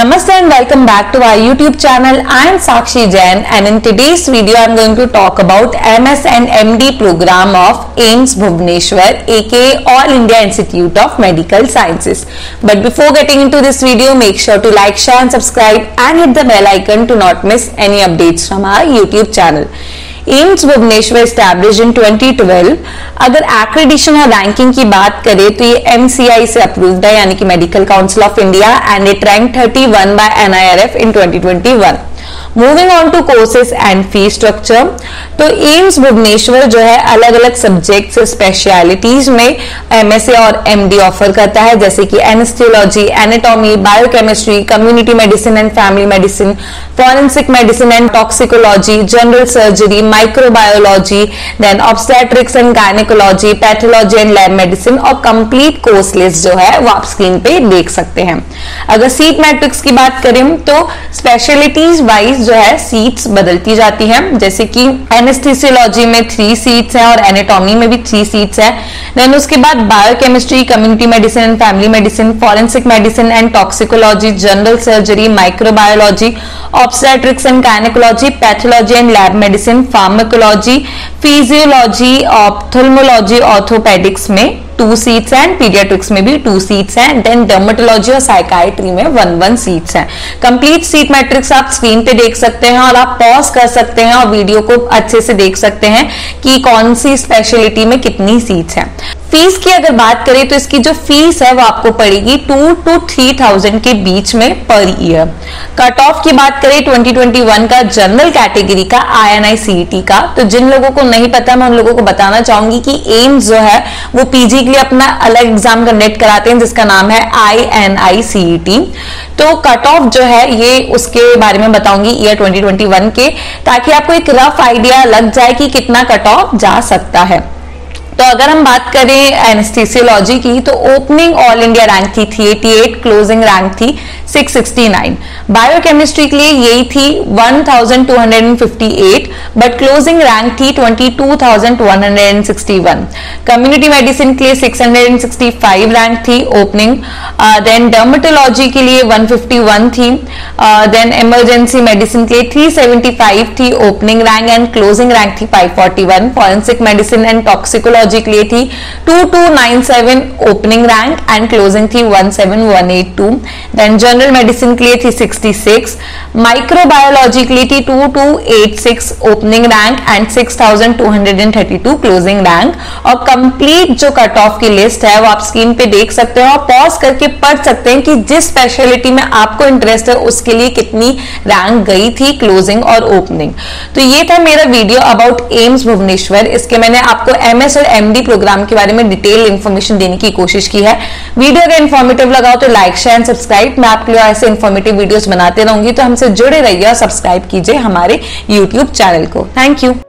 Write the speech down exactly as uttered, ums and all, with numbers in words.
Namaste and welcome back to our YouTube channel. I am Sakshi Jain and in today's video I am going to talk about M S and M D program of AIIMS Bhubaneswar aka All India Institute of Medical Sciences. But before getting into this video, make sure to like, share and subscribe and hit the bell icon to not miss any updates from our YouTube channel. AIIMS Bhubaneswar establish in twenty twelve. अगर accreditation और ranking की बात करें तो ये MCI से approved है, यानी कि medical council of India, and it rank thirty one by NIRF in twenty twenty one. Moving on to courses and fee structure, तो एम्स भुवनेश्वर जो है अलग अलग सब्जेक्ट्स स्पेशलिटीज में एमएसए और एमडी ऑफर करता है, जैसे कि anaesthesiology, anatomy, biochemistry, community medicine and family medicine, forensic medicine and toxicology, general surgery, microbiology, then obstetrics and gynaecology, pathology and lab medicine. और कंप्लीट कोर्स लिस्ट जो है वो आप स्क्रीन पे देख सकते हैं. अगर सीट मैट्रिक्स की बात करें तो स्पेशलिटीज वाइज जो है सीट्स बदलती जाती हैं, जैसे कि एनेस्थेसियोलॉजी में थ्री सीट्स हैं और एनाटॉमी में भी थ्री सीट्स हैं. देन उसके बाद biochemistry, community medicine and family medicine, forensic medicine and toxicology, general surgery, microbiology, obstetrics and gynaecology, pathology and lab medicine, pharmacology, physiology, ophthalmology, orthopaedics में two seats हैं, paediatrics में भी two seats हैं. Then dermatology और psychiatry में one one seats हैं. Complete seat matrix आप screen पे देख सकते हैं और आप पॉज कर सकते हैं और वीडियो को अच्छे से देख सकते हैं कि कौन सी स्पेशलिटी में कितनी सीट्स हैं. फीस की अगर बात करें तो इसकी जो फीस है वो आपको पड़ेगी टू टू थ्री थाउजेंड के बीच में पर ईयर. कट ऑफ की बात करें ट्वेंटी ट्वेंटी वन का जनरल कैटेगरी का आईएनआईसीईटी का, तो जिन लोगों को नहीं पता मैं उन लोगों को बताना चाहूंगी कि एम्स जो है वो पीजी के लिए अपना अलग एग्जाम कंडक्ट कराते हैं जिसका नाम है आईएनआईसीईटी. तो कट ऑफ जो है ये उसके बारे में बताऊंगी ईयर ट्वेंटी ट्वेंटी वन के, ताकि आपको एक रफ आइडिया लग जाए कि कितना कट ऑफ जा सकता है. तो अगर हम बात करें एनेस्थेसियोलॉजी की तो ओपनिंग ऑल इंडिया रैंक थी three eighty eight, closing rank थी सिक्स सिक्सटी नाइन. बायोकेमिस्ट्री के लिए यही थी one thousand two hundred fifty eight, but closing rank थी twenty two thousand one hundred sixty one. Community medicine के लिए six hundred sixty five rank थी opening. Then dermatology के लिए वन फिफ्टी वन थी. देन इमरजेंसी मेडिसिन के लिए three seventy five थी opening rank and closing rank थी five forty one. Forensic medicine and toxicology के लिए थी two two nine seven opening rank and closing थी one seven one eight two. Then general medicine के लिए थी sixty six. Microbiology के लिए थी two two eight six opening rank and six thousand two hundred thirty two closing rank. और complete जो cut off की लिस्ट है वो आप स्क्रीन पे देख सकते हैं और पॉज करके पढ़ सकते हैं कि जिस स्पेशलिटी में आपको इंटरेस्ट है उसके लिए कितनी रैंक गई थी क्लोजिंग और ओपनिंग. तो ये था मेरा वीडियो अबाउट एम्स भुवनेश्वर. इसके मैंने आपको एमएस और एमडी प्रोग्राम के बारे में डिटेल इंफॉर्मेशन देने की कोशिश की है. वीडियो अगर इन्फॉर्मेटिव लगा हो तो लाइक, शेयर एंड सब्सक्राइब. मैं आपके लिए ऐसे इन्फॉर्मेटिव वीडियोस बनाते रहूंगी, तो हमसे जुड़े रहिए और सब्सक्राइब कीजिए हमारे यूट्यूब चैनल को. Thank you.